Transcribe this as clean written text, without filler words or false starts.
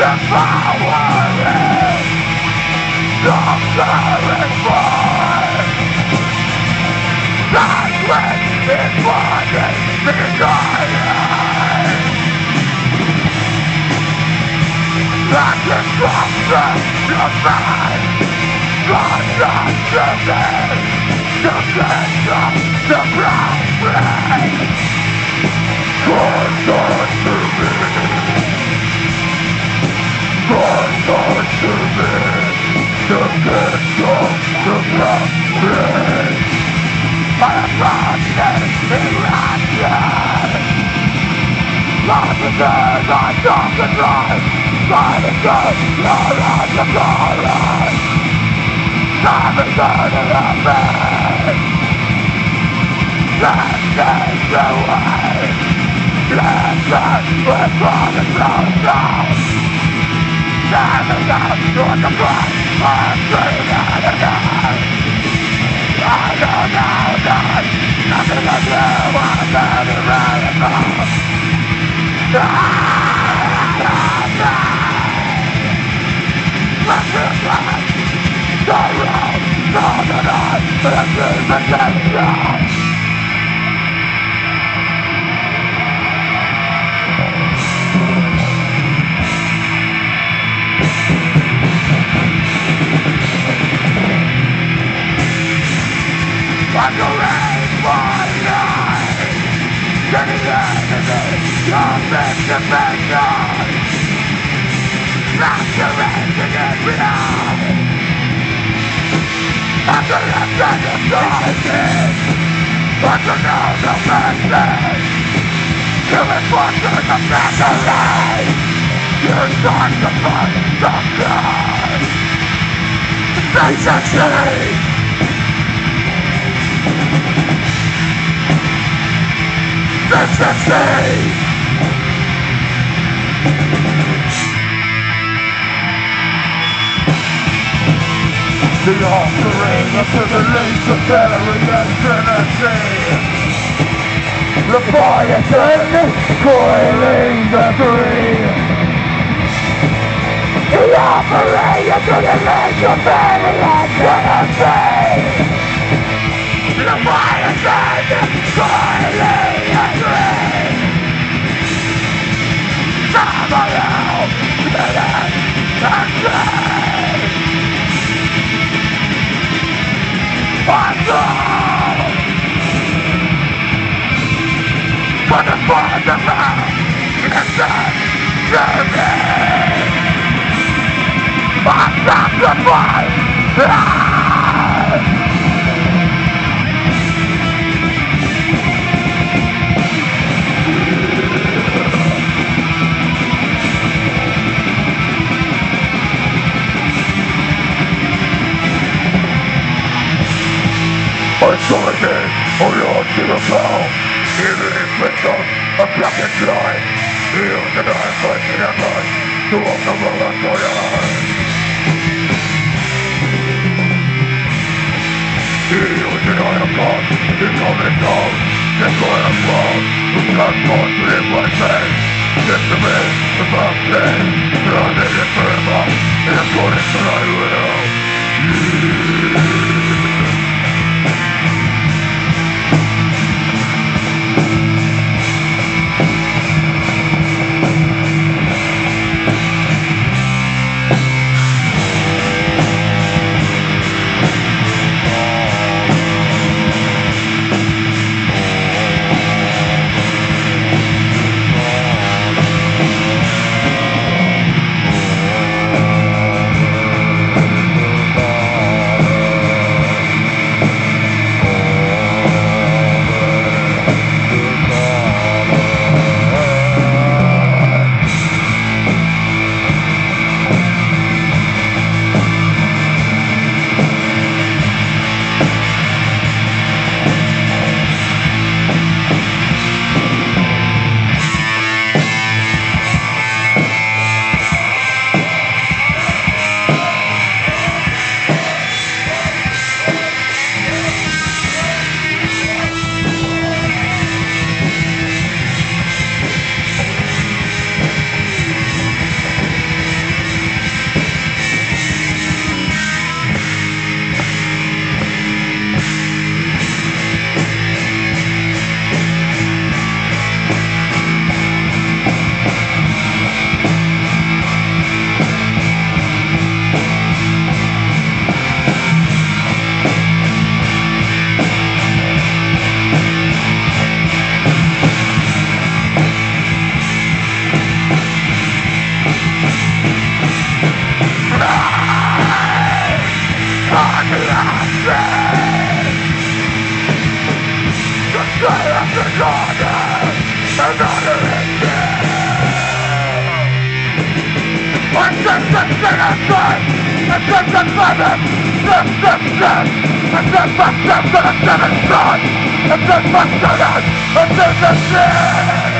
The power is conquering fire. That's when it wasn't begun. That destruction of man, consciousness, the center, the progress. Contact to me. Contact to me. The center, the progress. My conscience is rapture. Officers are dark and dry. Silencers are on the chorus. Time is turning the bed. Let's take away. Let's get with promise from now. Time is out to the blood. I'm dreaming again. I don't know that nothing to do with any radical. I'm the rainbow light. To the enemy, your victimation. Masquerading in reality. I'm the left and the choices. But you know the message. You enforcer the misery. You start to fight the blood. Decency. Decency. The offering of the least of Valerie and Trinity. Leviathan coiling the green. The offering of the least of Valerie and Trinity. Leviathan coiling the green. Samael, Trinity, and green. For the blood of man, listen to me. I'm sacrificed. I saw again, oh Lord, to the bow. Even if it's a black and blind, heal the night, fighting a blood, to walk the world for your eyes. Heal the night of God, the coming down, the God of love, who can't God to live my faith. Lift the man, the mountain, surrounded it forever, in accordance to thy will. It's just